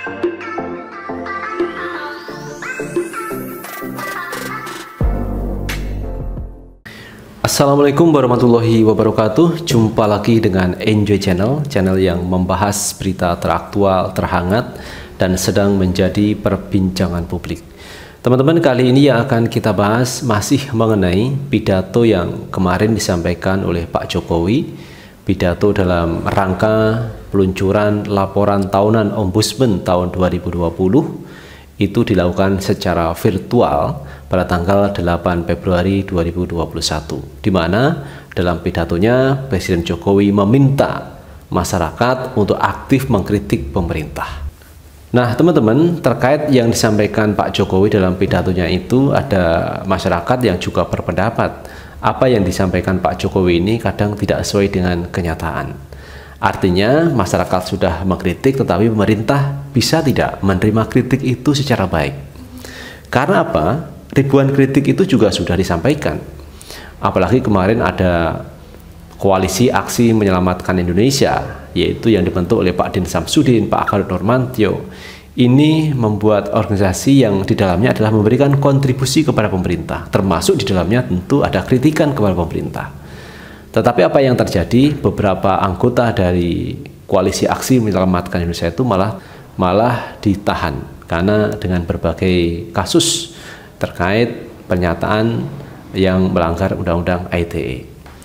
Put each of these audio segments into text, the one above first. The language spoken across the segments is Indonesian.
Assalamualaikum warahmatullahi wabarakatuh. Jumpa lagi dengan Enjoy Channel, channel yang membahas berita teraktual, terhangat, dan sedang menjadi perbincangan publik. Teman-teman, kali ini yang akan kita bahas masih mengenai pidato yang kemarin disampaikan oleh Pak Jokowi. Pidato dalam rangka peluncuran laporan tahunan Ombudsman tahun 2020 itu dilakukan secara virtual pada tanggal 8 Februari 2021, di mana dalam pidatonya Presiden Jokowi meminta masyarakat untuk aktif mengkritik pemerintah. Nah, teman-teman, terkait yang disampaikan Pak Jokowi dalam pidatonya itu, ada masyarakat yang juga berpendapat apa yang disampaikan Pak Jokowi ini kadang tidak sesuai dengan kenyataan. Artinya masyarakat sudah mengkritik, tetapi pemerintah bisa tidak menerima kritik itu secara baik. Karena apa? Ribuan kritik itu juga sudah disampaikan. Apalagi kemarin ada koalisi aksi menyelamatkan Indonesia, yaitu yang dibentuk oleh Pak Din Samsudin, Pak Akbarut Nurmantio. Ini membuat organisasi yang di dalamnya adalah memberikan kontribusi kepada pemerintah, termasuk di dalamnya tentu ada kritikan kepada pemerintah. Tetapi apa yang terjadi, beberapa anggota dari koalisi aksi menyelamatkan Indonesia itu malah ditahan karena dengan berbagai kasus terkait pernyataan yang melanggar Undang-Undang ITE.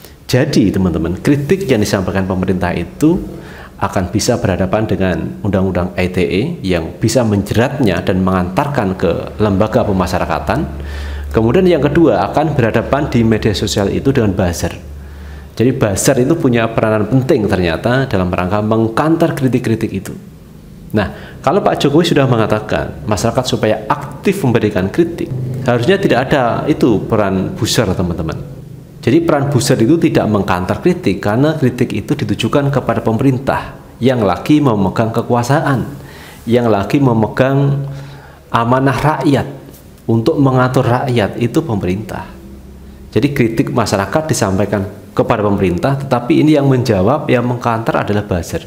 Jadi teman-teman, kritik yang disampaikan pemerintah itu akan bisa berhadapan dengan Undang-Undang ITE yang bisa menjeratnya dan mengantarkan ke lembaga pemasyarakatan. Kemudian yang kedua, akan berhadapan di media sosial itu dengan buzzer. Jadi buzzer itu punya peranan penting ternyata dalam rangka mengkantar kritik-kritik itu. Nah, kalau Pak Jokowi sudah mengatakan masyarakat supaya aktif memberikan kritik, harusnya tidak ada itu peran buzzer, teman-teman. Jadi peran buzzer itu tidak mengkantar kritik, karena kritik itu ditujukan kepada pemerintah yang lagi memegang kekuasaan, yang lagi memegang amanah rakyat untuk mengatur rakyat, itu pemerintah. Jadi kritik masyarakat disampaikan kepada pemerintah, tetapi ini yang menjawab, yang mengkantar adalah buzzer.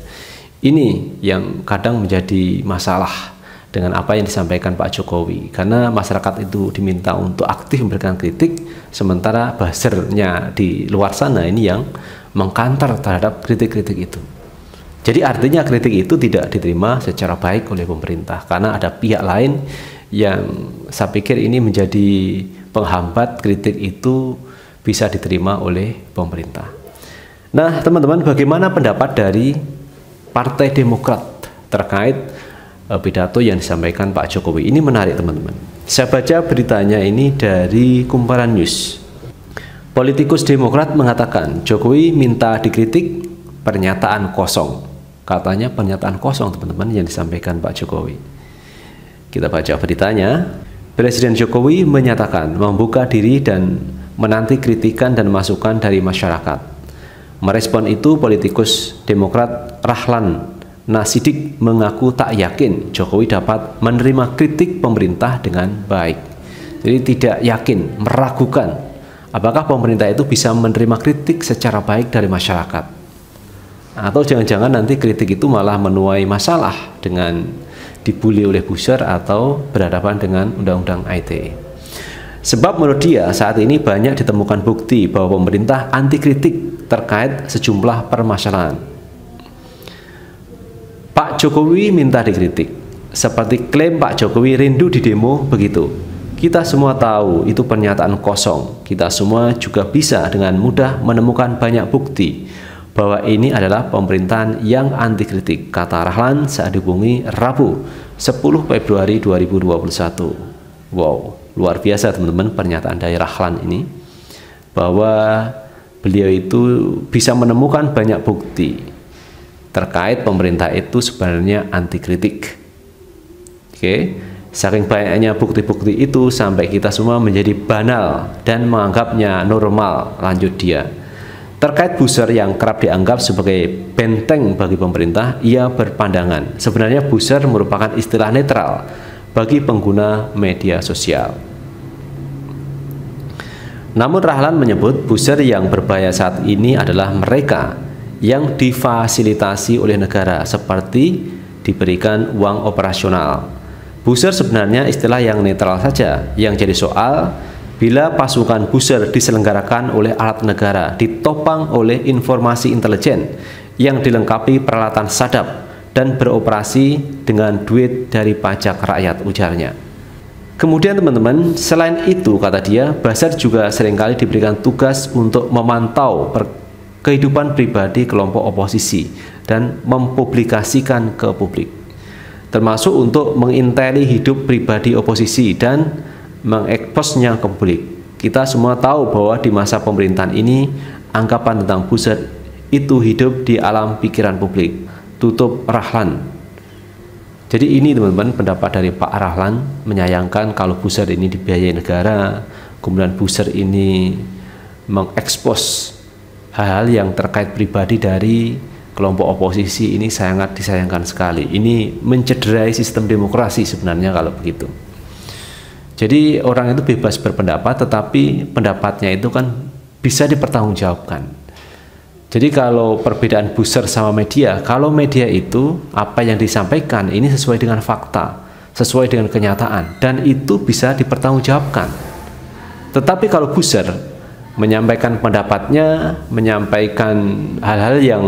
Ini yang kadang menjadi masalah dengan apa yang disampaikan Pak Jokowi, karena masyarakat itu diminta untuk aktif memberikan kritik, sementara buzzernya di luar sana ini yang mengkantar terhadap kritik-kritik itu. Jadi artinya kritik itu tidak diterima secara baik oleh pemerintah, karena ada pihak lain yang saya pikir ini menjadi penghambat kritik itu bisa diterima oleh pemerintah. Nah, teman-teman, bagaimana pendapat dari Partai Demokrat terkait pidato yang disampaikan Pak Jokowi? Ini menarik, teman-teman. Saya baca beritanya ini dari Kumparan News. Politikus Demokrat mengatakan Jokowi minta dikritik, pernyataan kosong. Katanya pernyataan kosong, teman-teman, yang disampaikan Pak Jokowi. Kita baca beritanya. Presiden Jokowi menyatakan membuka diri dan menanti kritikan dan masukan dari masyarakat. Merespon itu, politikus Demokrat Rahlan Nasidik mengaku tak yakin Jokowi dapat menerima kritik pemerintah dengan baik. Jadi tidak yakin, meragukan apakah pemerintah itu bisa menerima kritik secara baik dari masyarakat. Atau jangan-jangan nanti kritik itu malah menuai masalah dengan dibully oleh buzzer atau berhadapan dengan Undang-Undang ITE. Sebab menurut dia saat ini banyak ditemukan bukti bahwa pemerintah anti kritik terkait sejumlah permasalahan. Pak Jokowi minta dikritik. Seperti klaim Pak Jokowi rindu di demo begitu. Kita semua tahu itu pernyataan kosong. Kita semua juga bisa dengan mudah menemukan banyak bukti bahwa ini adalah pemerintahan yang anti kritik, kata Rahlan saat dihubungi Rabu 10 Februari 2021. Wow, luar biasa, teman-teman, pernyataan dari Rahlan ini, bahwa beliau itu bisa menemukan banyak bukti terkait pemerintah itu sebenarnya anti kritik. Oke, saking banyaknya bukti-bukti itu sampai kita semua menjadi banal dan menganggapnya normal, lanjut dia. Terkait buzzer yang kerap dianggap sebagai benteng bagi pemerintah, ia berpandangan sebenarnya buzzer merupakan istilah netral bagi pengguna media sosial. Namun Rahlan menyebut buzzer yang berbahaya saat ini adalah mereka yang difasilitasi oleh negara, seperti diberikan uang operasional. Buzzer sebenarnya istilah yang netral saja. Yang jadi soal, bila pasukan buzzer diselenggarakan oleh alat negara, ditopang oleh informasi intelijen yang dilengkapi peralatan sadap dan beroperasi dengan duit dari pajak rakyat, ujarnya. Kemudian teman-teman, selain itu kata dia, buzzer juga seringkali diberikan tugas untuk memantau kehidupan pribadi kelompok oposisi dan mempublikasikan ke publik, termasuk untuk menginteli hidup pribadi oposisi dan mengeksposnya ke publik. Kita semua tahu bahwa di masa pemerintahan ini anggapan tentang buzzer itu hidup di alam pikiran publik. Tutup Rahlan. Jadi ini teman-teman pendapat dari Pak Rahlan, menyayangkan kalau buzzer ini dibiayai negara, kemudian buzzer ini mengekspos hal-hal yang terkait pribadi dari kelompok oposisi. Ini sangat disayangkan sekali. Ini mencederai sistem demokrasi sebenarnya kalau begitu. Jadi orang itu bebas berpendapat, tetapi pendapatnya itu kan bisa dipertanggungjawabkan. Jadi kalau perbedaan buzzer sama media, kalau media itu apa yang disampaikan ini sesuai dengan fakta, sesuai dengan kenyataan, dan itu bisa dipertanggungjawabkan. Tetapi kalau buzzer menyampaikan pendapatnya, menyampaikan hal-hal yang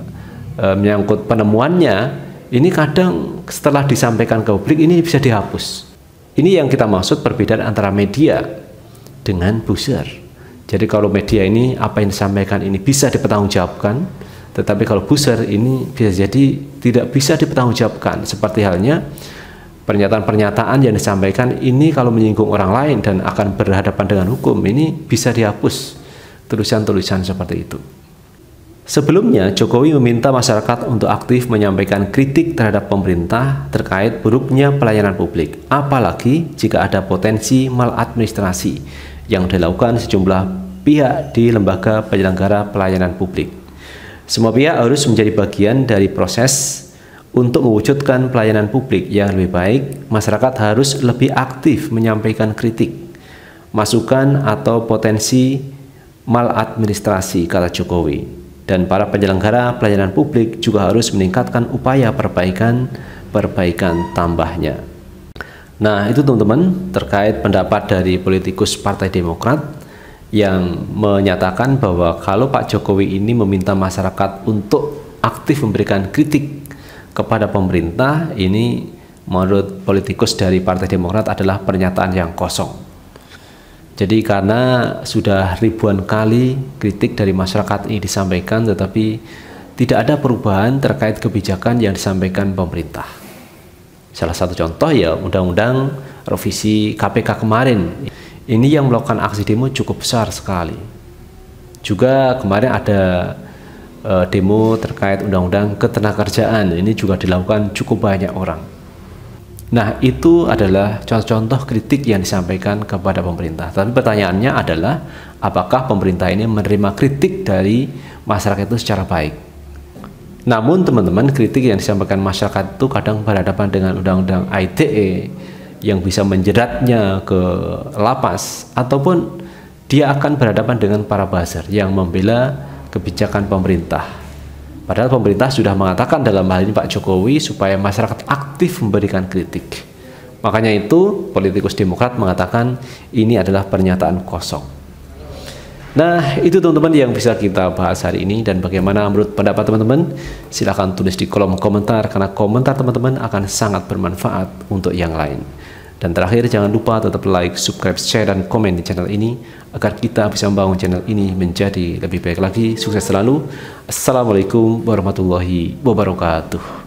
menyangkut penemuannya, ini kadang setelah disampaikan ke publik ini bisa dihapus. Ini yang kita maksud perbedaan antara media dengan buzzer. Jadi kalau media ini apa yang disampaikan ini bisa dipertanggungjawabkan, tetapi kalau buzzer ini bisa jadi tidak bisa dipertanggungjawabkan. Seperti halnya pernyataan-pernyataan yang disampaikan ini kalau menyinggung orang lain dan akan berhadapan dengan hukum, ini bisa dihapus tulisan-tulisan seperti itu. Sebelumnya, Jokowi meminta masyarakat untuk aktif menyampaikan kritik terhadap pemerintah terkait buruknya pelayanan publik, apalagi jika ada potensi maladministrasi yang dilakukan sejumlah pihak di lembaga penyelenggara pelayanan publik. Semua pihak harus menjadi bagian dari proses untuk mewujudkan pelayanan publik yang lebih baik. Masyarakat harus lebih aktif menyampaikan kritik, masukan atau potensi maladministrasi, kata Jokowi. Dan para penyelenggara pelayanan publik juga harus meningkatkan upaya perbaikan tambahnya. Nah, itu teman-teman terkait pendapat dari politikus Partai Demokrat yang menyatakan bahwa kalau Pak Jokowi ini meminta masyarakat untuk aktif memberikan kritik kepada pemerintah, ini menurut politikus dari Partai Demokrat adalah pernyataan yang kosong. Jadi karena sudah ribuan kali kritik dari masyarakat ini disampaikan, tetapi tidak ada perubahan terkait kebijakan yang disampaikan pemerintah. Salah satu contoh ya undang-undang revisi KPK kemarin. Ini yang melakukan aksi demo cukup besar sekali. Juga kemarin ada demo terkait undang-undang ketenagakerjaan. Ini juga dilakukan cukup banyak orang. Nah, itu adalah contoh-contoh kritik yang disampaikan kepada pemerintah. Tapi pertanyaannya adalah, apakah pemerintah ini menerima kritik dari masyarakat itu secara baik? Namun teman-teman, kritik yang disampaikan masyarakat itu kadang berhadapan dengan undang-undang ITE yang bisa menjeratnya ke lapas, ataupun dia akan berhadapan dengan para buzzer yang membela kebijakan pemerintah. Padahal pemerintah sudah mengatakan dalam hal ini Pak Jokowi supaya masyarakat aktif memberikan kritik. Makanya itu politikus Demokrat mengatakan ini adalah pernyataan kosong. Nah, itu teman-teman yang bisa kita bahas hari ini. Dan bagaimana menurut pendapat teman-teman? Silahkan tulis di kolom komentar, karena komentar teman-teman akan sangat bermanfaat untuk yang lain. Dan terakhir, jangan lupa tetap like, subscribe, share, dan komen di channel ini agar kita bisa membangun channel ini menjadi lebih baik lagi. Sukses selalu. Assalamualaikum warahmatullahi wabarakatuh.